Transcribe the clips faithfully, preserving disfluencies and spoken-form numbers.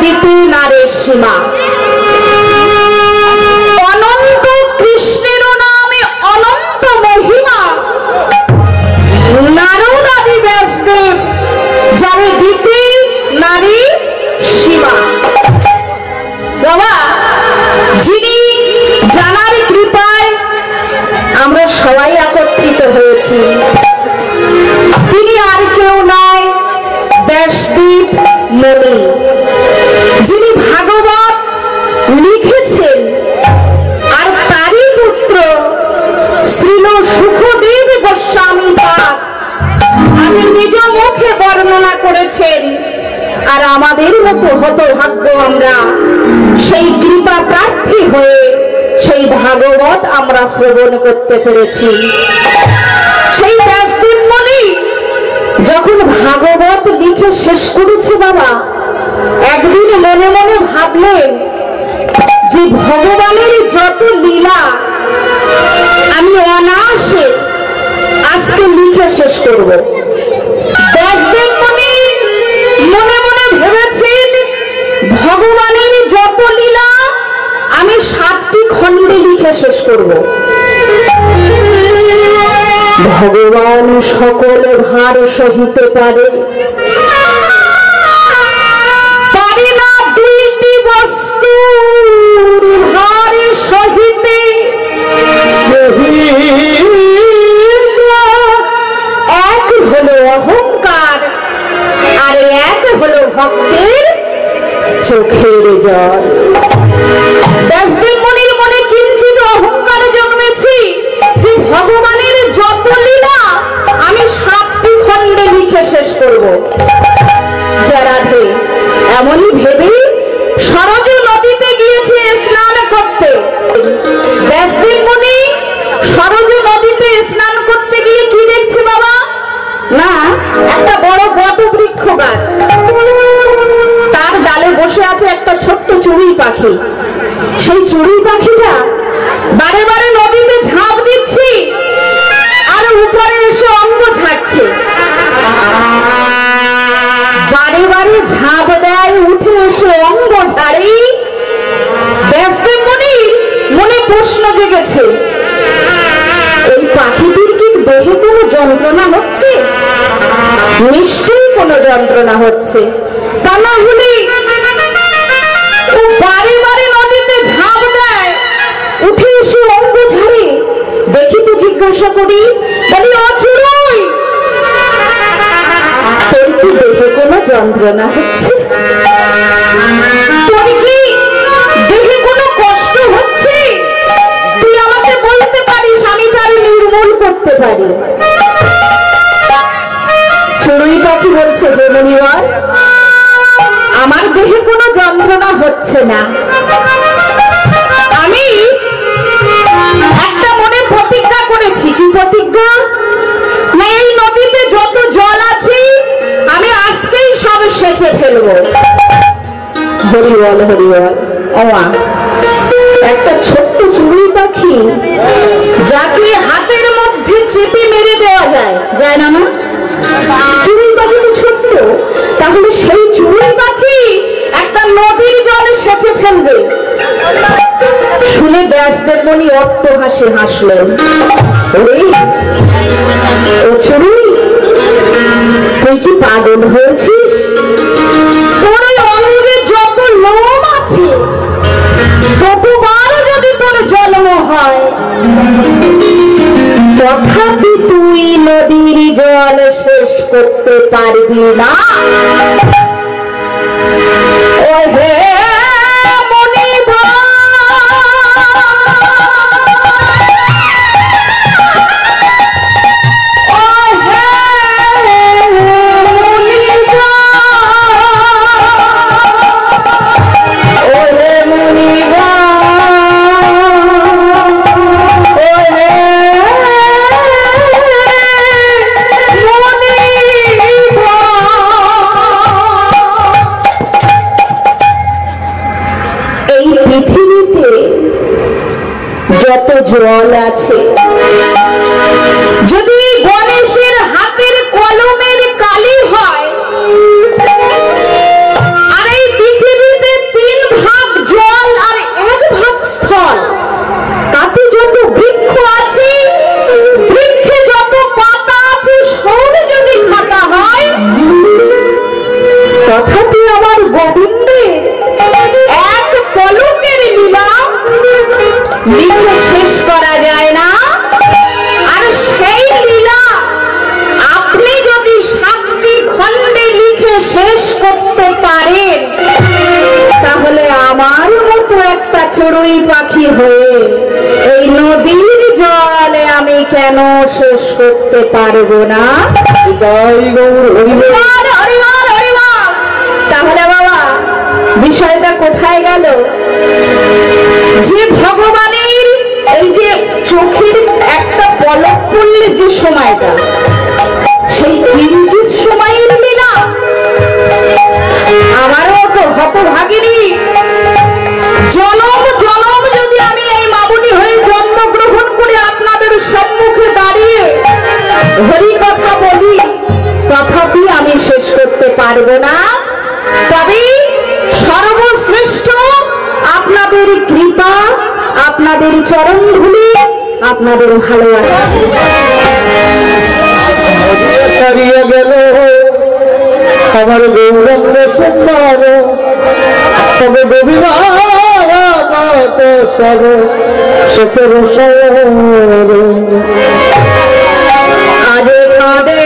দিতে নারে সীমা। অনন্ত কৃষ্ণের নামে অনন্ত মহিমা, নারদ আদি ব্যাসদেব যারে দিতে নারী সীমা। বাবা, যিনি জানার কৃপায় আমরা সবাই একত্রিত হয়েছি, তিনি আর কেউ নয়, ব্যাসদেব মুনি, যিনি ভাগবত লিখেছেন। আর তারই পুত্র শ্রীল সুখদেব গোস্বামী পাদ আমি নিজ মুখে বর্ণনা করেছেন। আর আমাদের মতো হতভাগ্য আমরা সেই কৃপা প্রার্থী হয়ে সেই ভাগবত আমরা শ্রবণ করতে পেরেছি। সেই ব্যাসদেব মুনি যখন ভাগবত লিখে শেষ করেছে বাবা, একদিন মনে মনে ভাবলেন যে ভগবানের যত লীলা আমি অনায়াসে আজকে লিখে শেষ করব। ব্যাসদেব মুনি মনে মনে ভেবেছেন ভগবানের যত লীলা আমি সাতটি খণ্ডে লিখে শেষ করব। ভগবান সকল ভার সহিতে পারে, পারে না দুইটি বস্তু ভার সহিতে। এক হলো অহংকার, আর এক হলো ভক্তের চোখের জল। ব্যাসদেব মুনির মনে কিঞ্চিত অহংকার জন্মেছে যে ভগবানের যত লীলা আমি সাতটি খণ্ডে লিখে শেষ করব। রাধে এমনই ভেবে সরজ নদীতে গিয়েছে স্নান করতে। ব্যাসদেব মুনি সরজ নদীতে স্নান করতে গিয়ে কি দেখছে বাবা? না, একটা বড় বট বৃক্ষ গাছ, তার ডালে বসে আছে একটা ছোট্ট চড়ুই পাখি। সেই চড়ুই পাখিটা বারে বারে নদীতে ঝাঁপ দিচ্ছে আর উপরে এসে অঙ্গ ছাড়ছে। বারে বারে ঝাঁপ দেয়, উঠে এসে অঙ্গ ছাড়ে। ব্যাসদেব মুনি মনে প্রশ্ন জেগেছে, এই পাখিটির কি দেহে কোনো যন্ত্রণা হচ্ছে? নিশ্চয়ই কোনো যন্ত্রণা হচ্ছে, তা না হলে বারে বারে নদীতে ঝাঁপ দেয়, উঠে এসে অঙ্গ ছাড়ে। দেখি তো, জিজ্ঞাসা করি, বলি অচুরই তোর কি দেহে কোনো যন্ত্রণা হচ্ছে? তোর কি দেহে কোনো কষ্ট হচ্ছে? তুই আমাকে বলতে পারিস, আমি তার নির্মূল করতে পারি। চড়ুই পাখি বলছে, হে মুনিবর, আমার দেহে কোনো যন্ত্রণা হচ্ছে না। আমি একটা মনে প্রতিজ্ঞা করেছি। কি প্রতিজ্ঞা? না, এই নদীতে যত জল আছে আমি আজকেই সব সেচে ফেলবো। হরি বল, হরি বল। ওমা, একটা ছোট্ট চড়ুই পাখি যাকে হাতের মধ্যে চেপে মেরে দেওয়া যায়, যায় না মা? চড়ুই পাখি তো ছোট্ট, তাহলে সেই চড়ুই পাখি একটা নদীর জলে সেচে ফেলবে? শুনে ব্যাসদেব মুনি অট্ট হাসি হাসলেন। ও চড়ুই, তুই কি পাগল হয়েছিস? তোর ওই অঙ্গে যত লোম আছে ততবার যদি তোর জন্ম হয়, তথাপি তুই নদীর জল শেষ করতে পারবি না। ও হে যত জল আছে, যদি গণেশের হাতের কলমের কালি হয়, আর এই পৃথিবীর গোবিন্দের এক পলকের লীলা লিখে শেষ করা যায় না। আর সেই লীলা আপনি যদি সাতটি খণ্ডে লিখে শেষ করতে পারেন, তাহলে আমার মতো একটা চড়ুই পাখি হয়ে এই নদীর জলে আমি কেন শেষ করতে পারবো না? তাহলে বাবা বিষয়টা কোথায় গেল? যে ভগবানের এই যে চোখের একটা পলক পড়লে যে সময়টা, সেই কিঞ্চিত সময়ের লীলা আমারও তো হতভাগিনী জনম জনম যদি আমি এই মামুনি হয়ে জন্মগ্রহণ করে আপনাদের সম্মুখে দাঁড়িয়ে হরি কথা বলি, তথাপি আমি শেষ করতে পারবো না। তবে সর্বশ্রেষ্ঠ আপনাদের কৃপা, আপনাদের চরণ ধুলি, আপনাদের ভালোবাসা ছাড়িয়ে গেল আমার গৌরঙ্গ সুন্দর, তবে গোবিনা সর সুখের আজ কাঁদে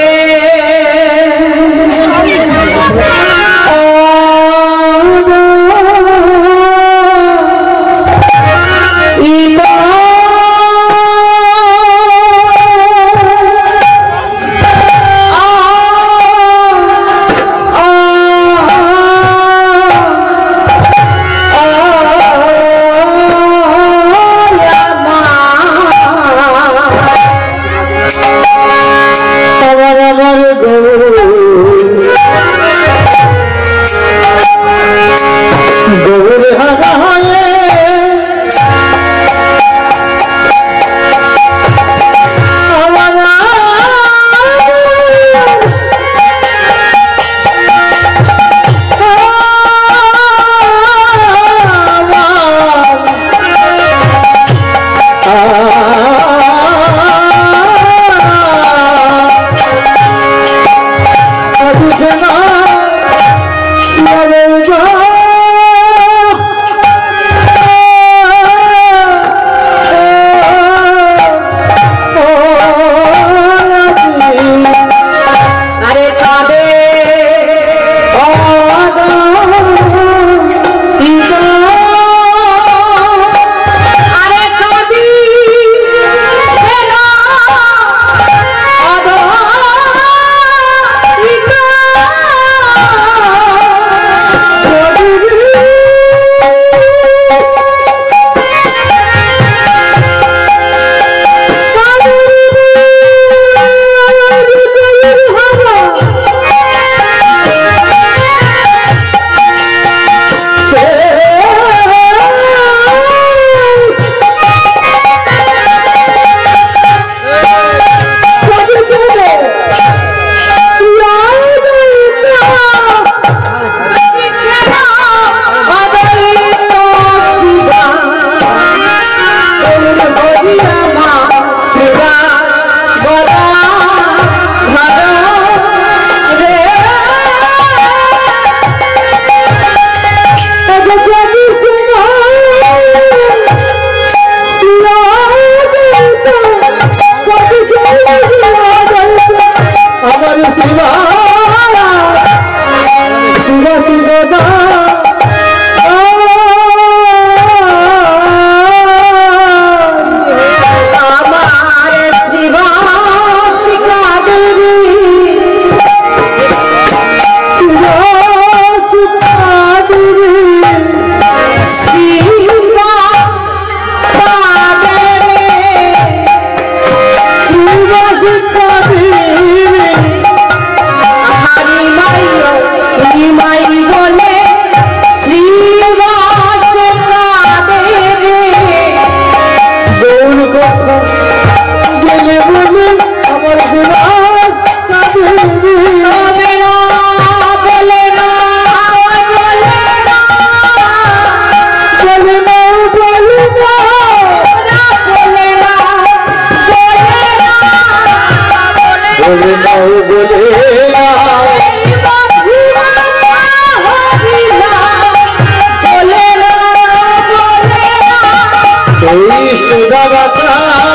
এই সুধা বাতা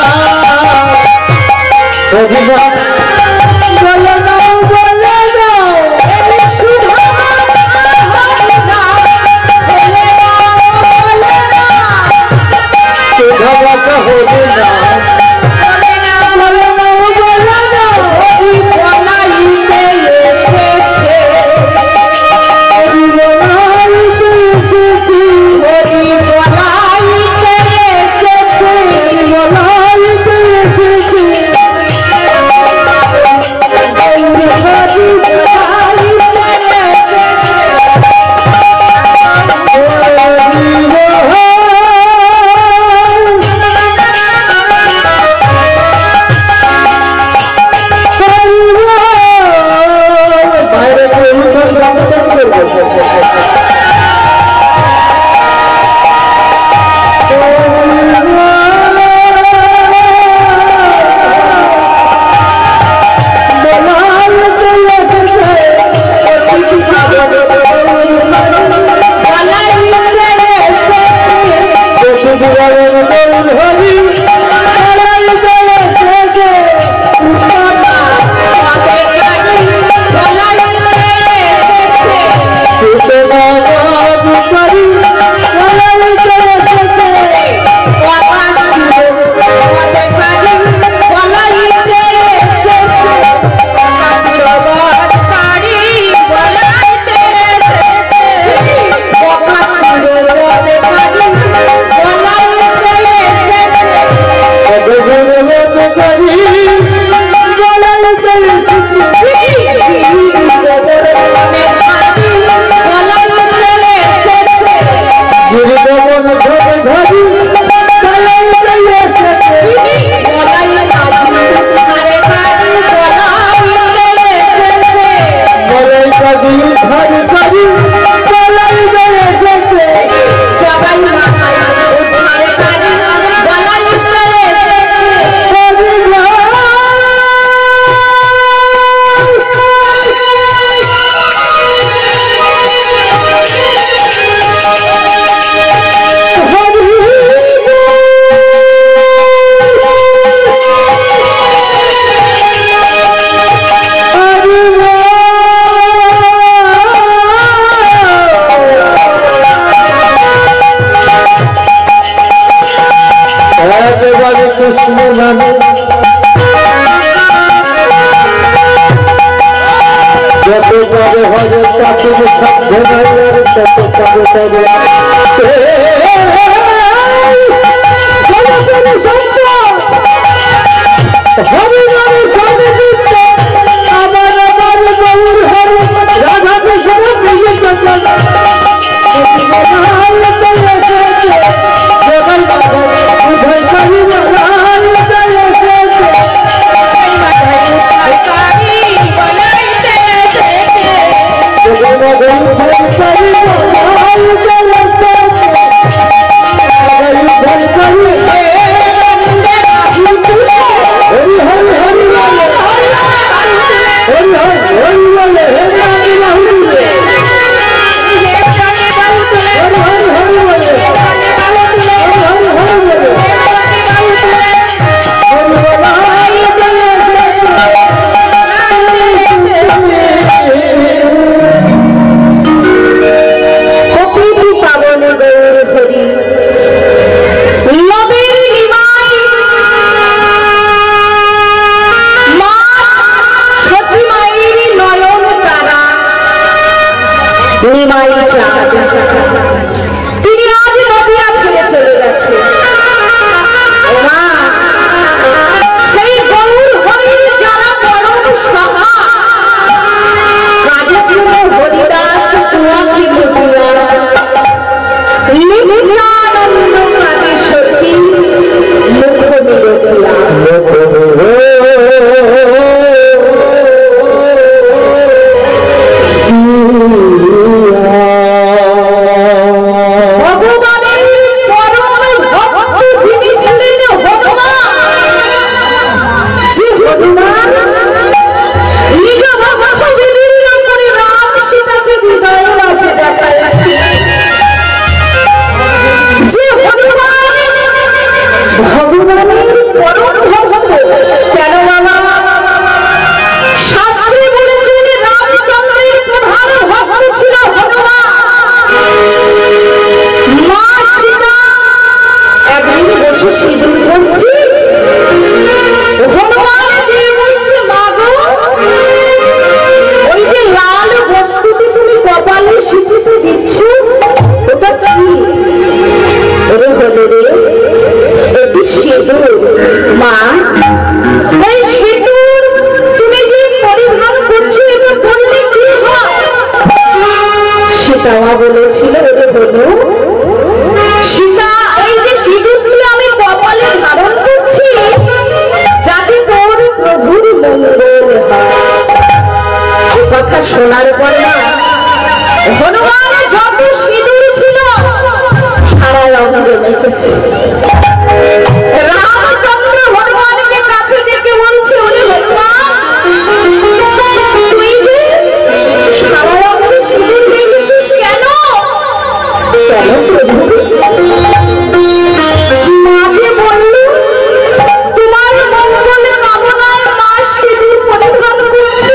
অভিমান বলে দাও বলে দাও এই সুধা সুধা বাতা হলে না Oh কি ওরে হলো রে এটি সিঁদুর মা এই সিঁদুর তুমি যে পরিধান করছো এটা পরলে কি হয় সীতামা বলেছিল ওরে হলো সীতা এই যে সিঁদুরটি আমি কপালে ধারণ করছি যাতে তোর প্রভুর মঙ্গল হয় এ কথা শোনার পর না হনুমানের যত সিঁদুর ছিল সারা অঙ্গে মেখেছে রামচন্দ্র হনুমানকে কাছে ডেকে বলছে ওরে হনুমান তুই যে সারা অঙ্গে সিঁদুর মেখেছিস কেন কেন প্রভু মাঝে বলল তোমার মঙ্গল কামনায় মা সিঁদুর পরিধান করছে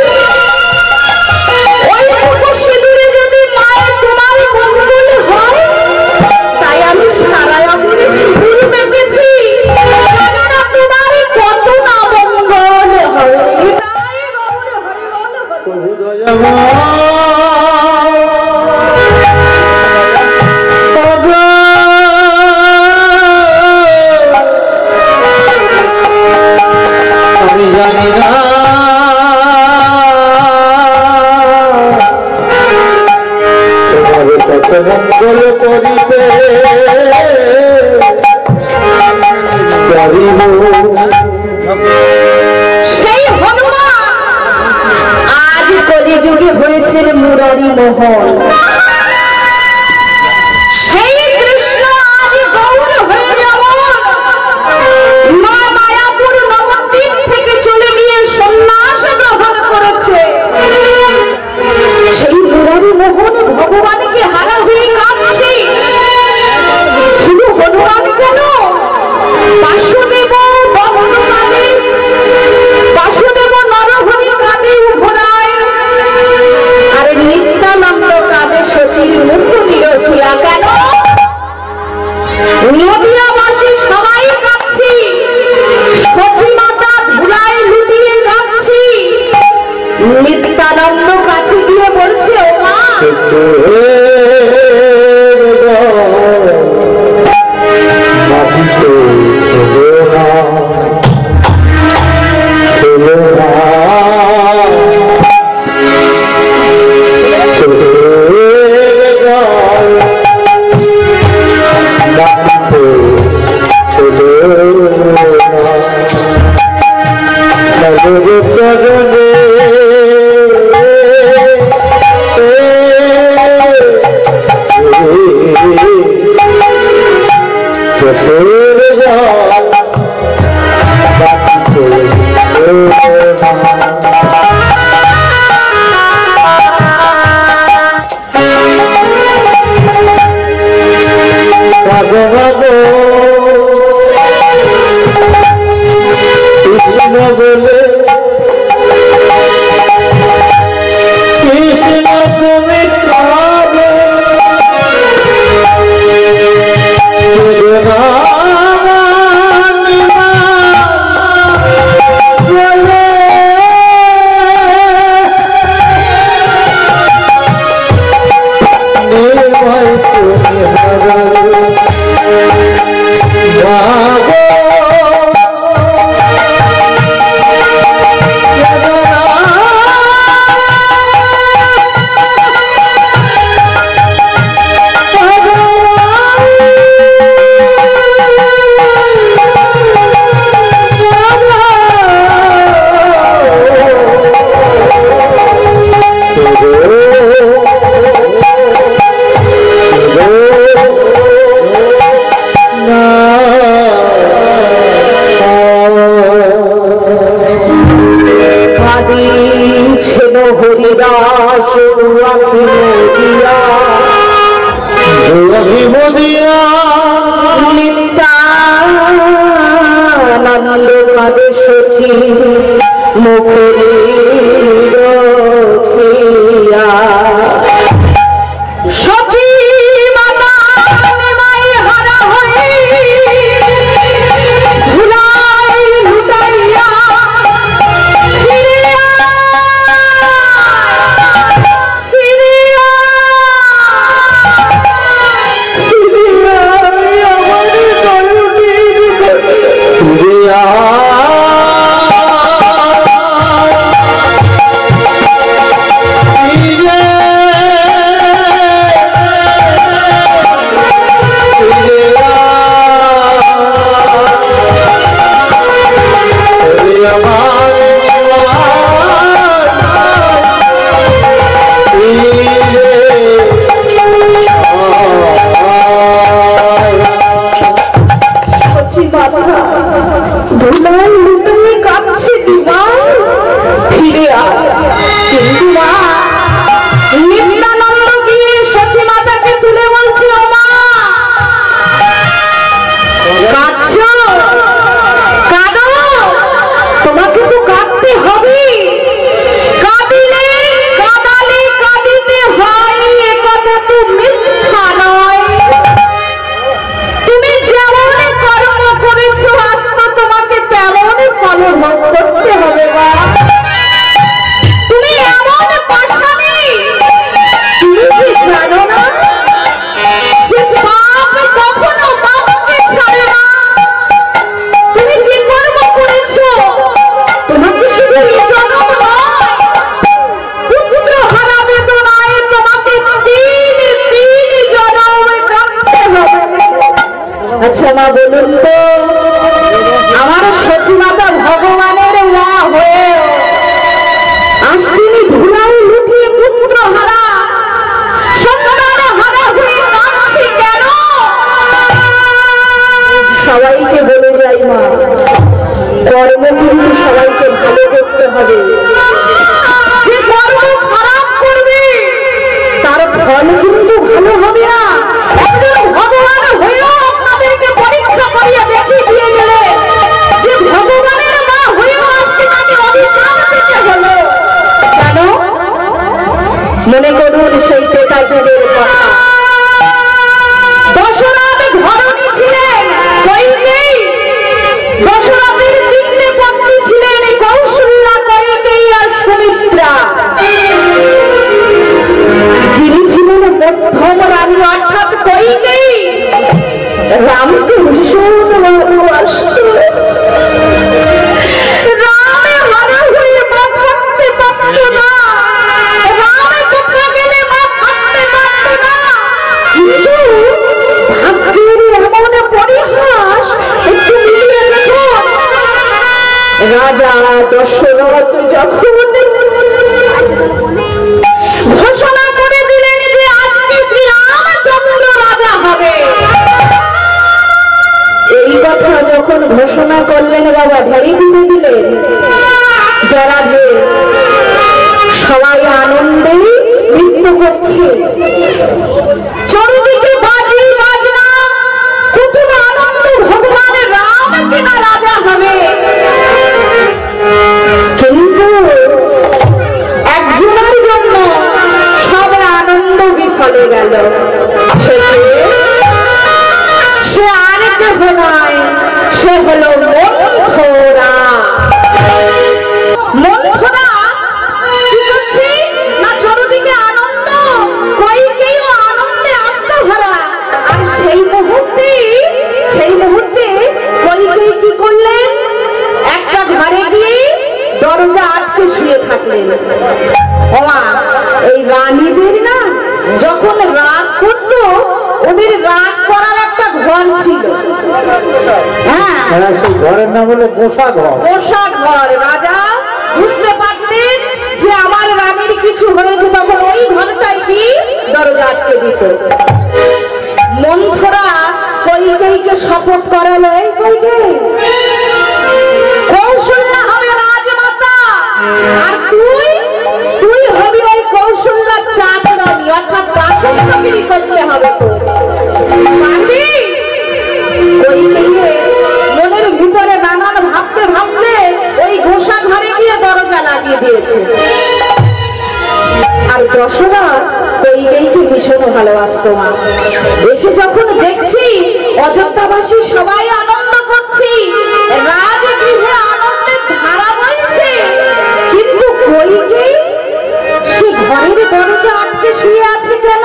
ওইটুকু সিঁদুরে যদি মায়ের তোমার মঙ্গল হয় তাই আমি সারা অঙ্গে সিঁদুর মেখেছি কেননা তোমার কত না মঙ্গল হয় তাই গৌর হরি বল প্রভু দয়াময় আমি জানি না তোমার কত মঙ্গল করিতে পারিব সেই হনুমান আজ কলিযুগে হয়েছে মুরারি মোহন সেই কৃষ্ণ আজ গৌর হয়ে যেমন মা মায়াপুর নবদ্বীপ থেকে চলে গিয়ে সন্ন্যাস গ্রহণ করেছে সেই মুরারি মোহন ভগবানকে হারা হয়ে কাঁদছে শুধু হনুমান কেন বাসুদেব বমন কাঁদে বাসুদেব নরহরি কাঁদে উভরায় আর নিত্যানন্দ কাঁদে শচীর মুখ নিরখিয়া কেন নদিয়াবাসী সবাই কাঁদছি শচী মাতা ধুলায় লুটিয়ে কাঁদছি নিত্যানন্দ কাছে গিয়ে বলছে ও মা নিত্যানন্দ কাঁদে শচী মুখ নিরখিয়া শচী মাতা নিমাই হারা হয়ে ধুলায় লুটাইয়া ফিরিয়া ফিরিয়া ভালো ভোগ করতে হবে মা। তুমি এমন পাশানি, তুমি কি জানো না যে পাপ কখনো পাপকে ছাড়ে না। তুমি যে কর্ম করেছো তোমাকে শুধু এই জন্ম নয়, পুত্র হারা বেদনায় তোমাকে তিন তিন জন্ম কাটতে হবে। আচ্ছা মা বলুন তো, আমার সচিমাতা ভগবানের মা হয়ে আজ তিনি ধুলায় লুটিয়ে পুত্র হারা সন্তান হারা হয়ে কাঁদছি কেন? সবাইকে বলে যাই মা, কর্ম কিন্তু সবাইকে ভালো করতে হবে। যে কর্ম খারাপ করবে তার ফল কিন্তু ভালো হবে না। একজন ভগবান হয়েও আপনাদেরকে পরীক্ষা করিয়া দেখিয়ে দিয়ে গেলে যে ভগবানের মা হয়েও আজকে তাকে অভিশাপ দিতে হলো কেন? মনে করুন সেই তেতাজুরের কথা। দশরথ ধরণী ছিলেন কইকেয়ী, দশরথের তিনটে পত্নী ছিলেন কৌশল্যা, কইকেয়ী আর সুমিত্রা। যিনি ছিলেন প্রথম রানী অর্থাৎ কইকেয়ী, রামকে ভীষণ ভালোবাসত। রামে হারা হয়ে মা থাকতে পারত না, রামে কোথাও গেলে মা থাকতে পারত না। কিন্তু ভাগ্যের এমন পরিহাস একটু মিলিয়ে দেখুন। রাজা দশরথ যখন ঘোষণা করে দিলেন যে আজকে শ্রীরামচন্দ্র রাজা হবে, এই কথা যখন ঘোষণা করলেন বাবা ঢেরি দিয়ে দিলেন, যারা যে সবাই আনন্দে নৃত্য করছে, চারিদিকে বাজি বাজনা, কত আনন্দ, ভগবান রাম কিনা রাজা হবে। কিন্তু একজনের জন্য সব আনন্দ বিফলে গেল। সে আর কেহ নয়, সে হলো মন্থরা। মন্থরা কি করছে না, চারিদিকে আনন্দ, কইকেয়ী আনন্দে আত্মহারা। আর সেই মুহূর্তে সেই মুহূর্তে কইকেয়ী কি করলেন, একটা ঘরে গিয়ে দরজা আটকে শুয়ে থাকলেন। ওমা, এই রানীদের না যখন রাগ করতো, ওদের রাগ করার একটা ঘর ছিল। হ্যাঁ, সেই ঘরের নাম হলো পোষা ঘর। পোষা ঘর। রাজা বুঝতে পারতেন যে আমার রানীর কিছু হয়েছে, তখন ওই ঘরটাই কি দরজা আটকে দিত। মন্থরা কইকেয়ীকে শপথ করালো, এই কইকেয়ী, কৌশল্যা হবে রাজমাতা, আর তুই তুই হবি ওই কৌশল্যার চাকরানি, অর্থাৎ দাসত্বগিরি করতে হবে। তো পারবি? কইকেয়ী মনের ভিতরে নানান ভাবতে ভাবতে ওই ঘোষা ঘরে গিয়ে দরজা লাগিয়ে দিয়েছে। আর দশরথ কইকেয়ীকে ভীষণ ভালোবাসত মা। এসে যখন দেখছি অযোধ্যাবাসী সবাই আনন্দ করছি, রাজগৃহে আনন্দের ধারা বইছে, কিন্তু কইকেয়ী সে ঘরের দরজা আটকে শুয়ে আছে কেন?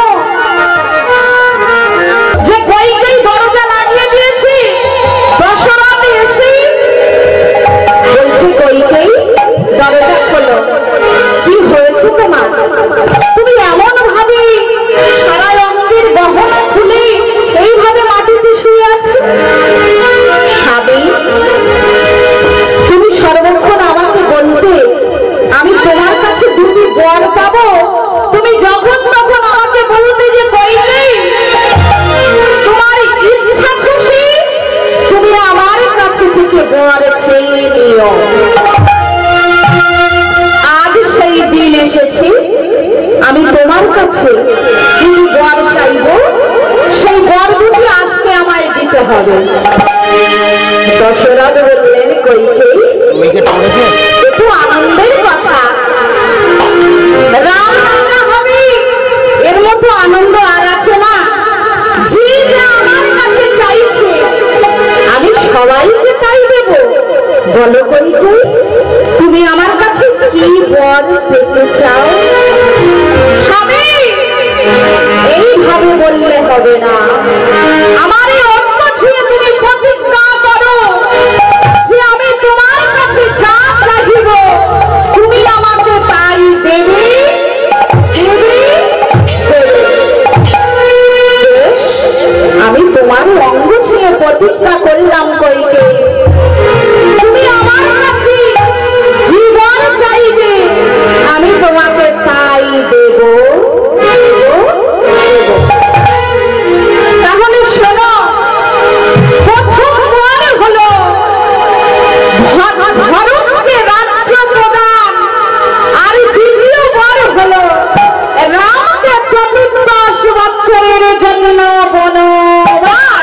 যে কইকেয়ী দরজা লাগিয়ে দিয়েছি, দশরথ এসে বলছে কইকেয়ী দরজা খোলো। কি হয়েছে তোমার? তুমি এমন ভাবে সারা অঙ্গের গহনা খুলে এইভাবে মাটিতে শুয়ে আছো। স্বামী, তুমি সর্বক্ষণ আমাকে বলতে আমি তোমার কাছে দুটি বর পাবো, তুমি যখন তখন আমাকে বলতে যে কইকেয়ী তোমার ইচ্ছা খুশি তুমি আমার কাছে থেকে বর চেয়ে নিও। আজ সেই দিন এসেছে, আমি তোমার কাছে কি বর চাইব, সেই বর দুটি আজকে আমায় দিতে হবে। দশরথ বললেন কইকেয়ী, একটু আনন্দের কথা, রাম রান্না হবে, এর মতো আনন্দ আর আছে না? যে যা আমার কাছে চাইছে আমি সবাইকে তাই দেব। বলো কইকেয়ী, হবে না। আমার এই অঙ্গ ছুঁয়ে তুমি প্রতিজ্ঞা করো যে আমি তোমার কাছে যা চাইব তুমি আমাকে তাই দেবে দেবে বেশ, আমি তোমার অঙ্গ ছুঁয়ে প্রতিজ্ঞা করলাম কইকে তুমি আমার কাছে জীবন চাইবে আমি তোমাকে তাই দেব। তাহলে শোনো, প্রথমবার হলো ভারতকে রাজ্য প্রদান, আর দ্বিতীয়বার হলো রামকে চতুর্দশ বছরের জন্য বনবাস।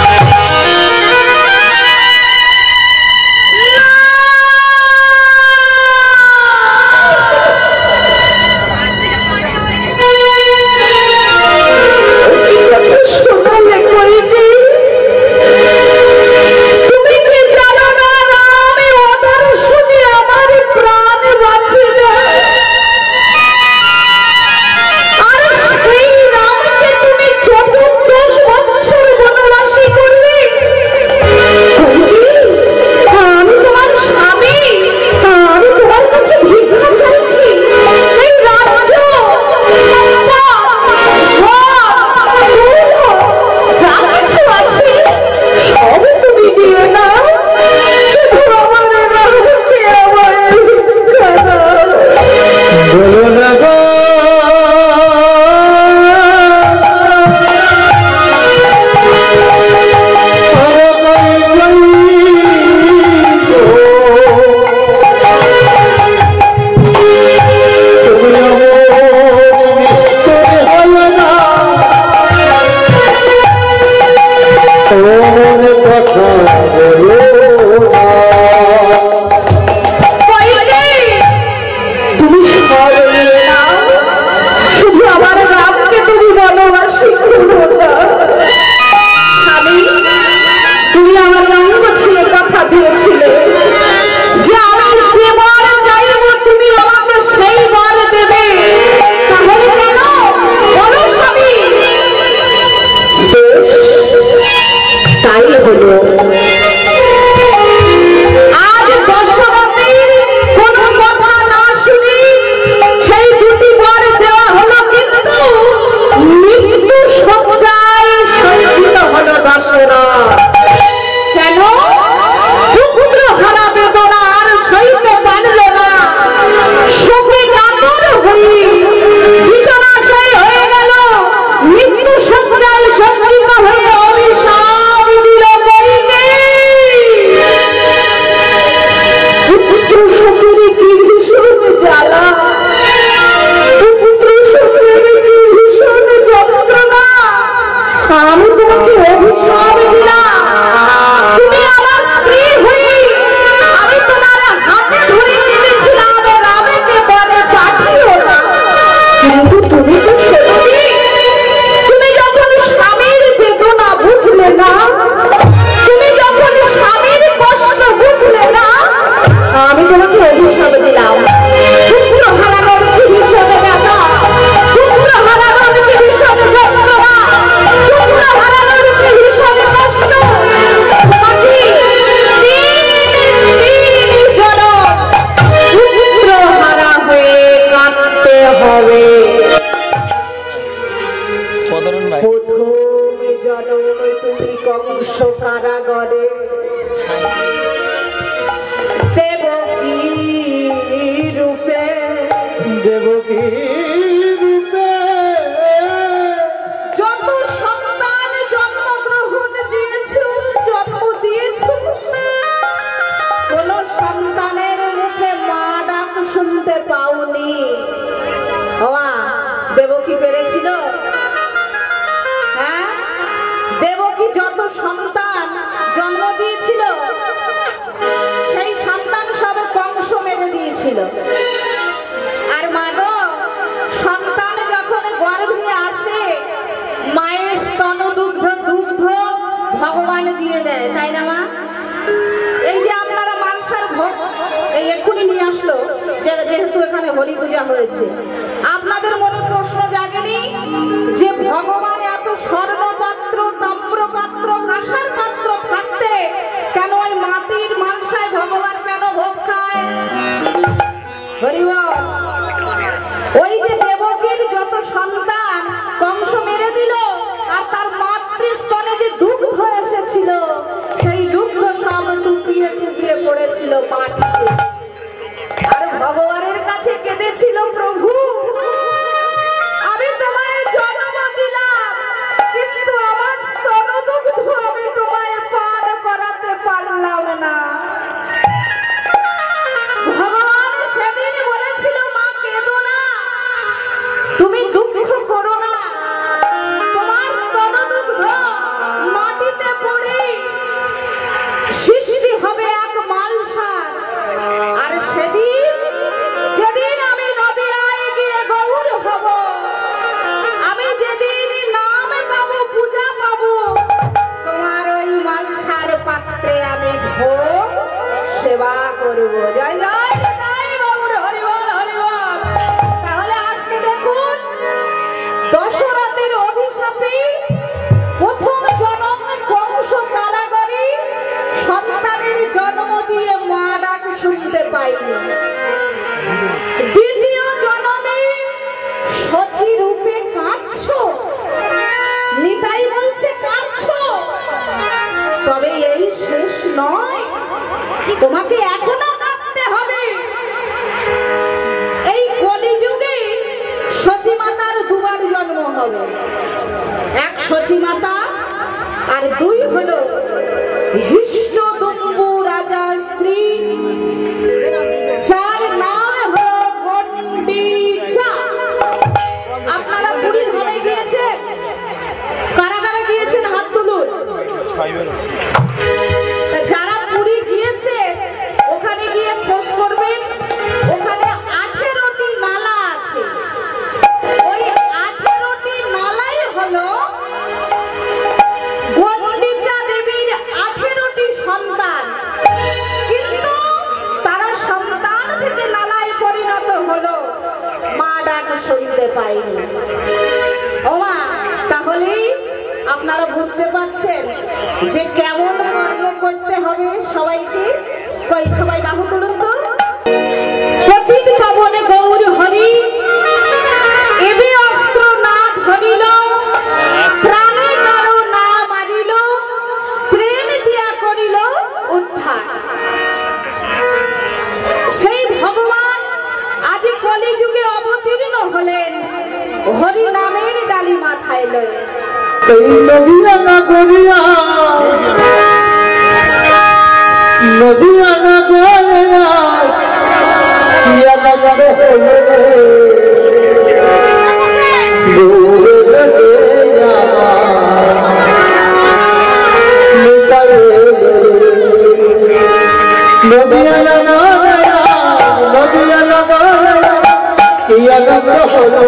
আর মা গো, সন্তান যখন গর্ভে আসে মায়ের স্তন দুগ্ধ দুগ্ধ ভগবান দিয়ে দেয়, তাই না মা? এই যে আপনারা মানসার ভোগ এই এক্ষুনি নিয়ে আসলো, যেহেতু এখানে হরি পূজা হয়েছে, আপনাদের মনে প্রশ্ন জাগেনি যে ভগবান এত স্বর্ণ আর দুই হলো হৃষ্টদম্বু রাজার স্ত্রী, যার নাম হলো গন্ডিচা। আপনারা পুরী ধামে গিয়েছেন? কারা কারা গিয়েছেন হাত তুলুন। যারা পুরী গিয়েছে ওখানে গিয়ে খোঁজ করবেন, ওখানে আঠেরোটি নালা আছে। ওই আঠেরোটি নালাই হলো গন্ডিচা দেবীর আঠেরোটি সন্তান, কিন্তু তারা সন্তান থেকে নালায় পরিণত হলো, মা ডাক শুনতে পায়নি। ও মা, তাহলেই আপনারা বুঝতে পারছেন যে কেমন কর্ম করতে হবে সবাইকে। কই সবাই বাহু তুলুন তো। পতিত পাবনে গৌর হরি, এবে অস্ত্র না ধরিল, প্রাণে কারো না মারিল, প্রেম দিয়া করিল উদ্ধার। সেই ভগবান আজ কলিযুগে অবতীর্ণ হলেন, হরি নামের ডালি মাথায় লয়ে। নদিয়া না করিয়া নদিয়া না করিয়া কিয়া না করে হলো দূরে গিয়া নদিয়া না নদিয়া নদিয়া না কিয়া না করে হলো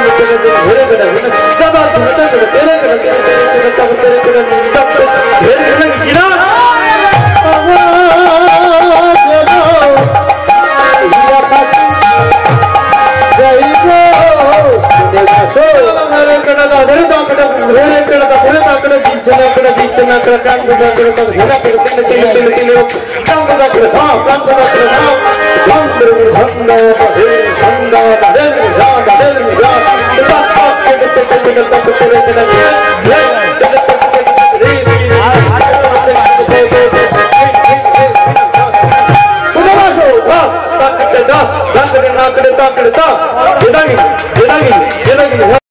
Da, da, da, da, da, da, da, da, da, da, da, da, da, da, da,